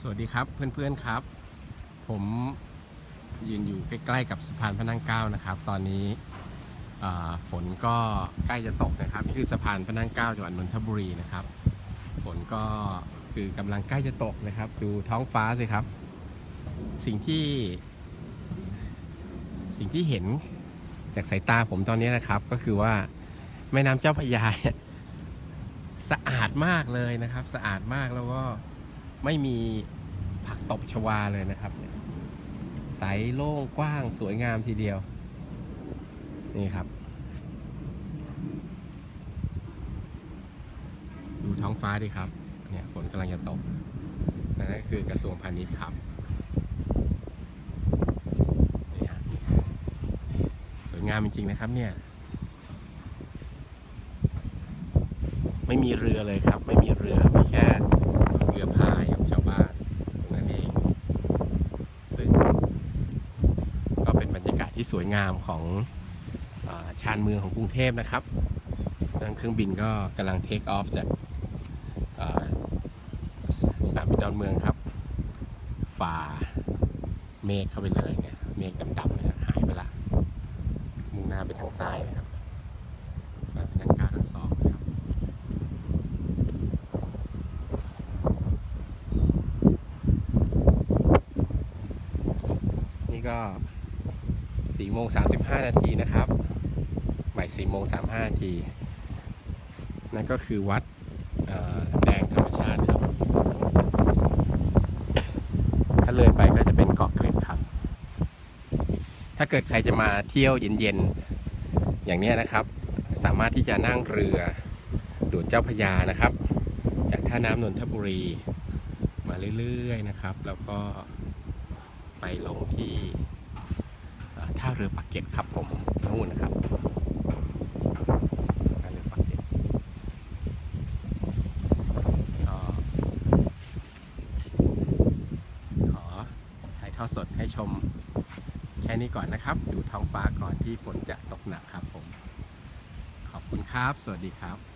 วัสดีครับเพื่อนๆครับผมยืนอยู่ใกล้ๆกับสะพานพระนั่งเกล้านะครับตอนนี้ฝนก็ใกล้จะตกนะครับนี่คือสะพานพระนั่งเกล้าจังหวัดนนทบุรีนะครับฝนก็คือกำลังใกล้จะตกนะครับดูท้องฟ้าสิครับสิ่งที่เห็นจากสายตาผมตอนนี้นะครับก็คือว่าแม่น้ำเจ้าพระยาสะอาดมากเลยนะครับสะอาดมากแล้วก็ไม่มีผักตบชวาเลยนะครับใสโล่งกว้างสวยงามทีเดียวนี่ครับดูท้องฟ้าดิครับเนี่ยฝนกำลังจะตกนั่นก็คือกระทรวงพาณิชย์ครับนี่ครับสวยงามจริงๆนะครับเนี่ยไม่มีเรือเลยครับไม่มีเรือมีแค่เรือพายของชาวบ้านนั่นเองซึ่งก็เป็นบรรยากาศที่สวยงามของชานเมืองของกรุงเทพนะครับเครื่องบินก็กำลังเทคออฟจากสนามบินดอนเมืองครับฝ่าเมฆเข้าไปเลยเนี่ยเมฆดำๆเนี่ยหายไปละมุ่งหน้าไปทางใต้นะครับมาเป็นทางการทั้งสองนะครับนี่ก็4:35 นาทีนะครับบ่าย4:35 นาทีนั่นก็คือวัดแดงธรรมชาติครับถ้าเลยไปก็จะเป็นเกาะเกร็ดครับถ้าเกิดใครจะมาเที่ยวเย็นๆอย่างนี้นะครับสามารถที่จะนั่งเรือด่วนเจ้าพระยานะครับจากท่าน้ำนนทบุรีมาเรื่อยๆนะครับแล้วก็ไปลงที่ท่าเรือปากเกร็ดครับผมนู่นนะครับท่าเรือปากเกร็ดก็ขอถ่ายทอดสดให้ชมแค่นี้ก่อนนะครับดูท้องฟ้าก่อนที่ฝนจะตกหนักครับผมขอบคุณครับสวัสดีครับ